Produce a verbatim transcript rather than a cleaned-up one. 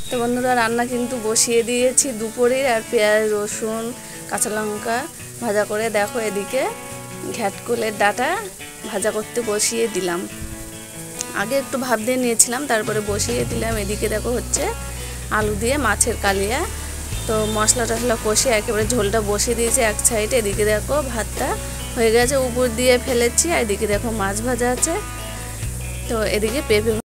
তো বন্ধুরা রান্না কিন্তু বসিয়ে দিয়েছি দুপুরে, আর পেঁয়াজ রসুন কাঁচা লঙ্কা ভাজা করে দেখো এদিকে ঘ্যাটকলের ডাঁটা ভাজা করতে বসিয়ে দিলাম। আগে একটু ভাপ দিয়ে নিয়েছিলাম, তারপরে বসিয়ে দিলাম। এদিকে দেখো হচ্ছে আলু দিয়ে মাছের কালিয়া। তো মশলা টশলা কষিয়ে একেবারে ঝোলটা বসিয়ে দিয়েছি এক সাইডে। এদিকে দেখো ভাতটা হয়ে গেছে, উপর দিয়ে ফেলেছি। আর এদিকে দেখো মাছ ভাজা আছে। তো এদিকে পেঁপে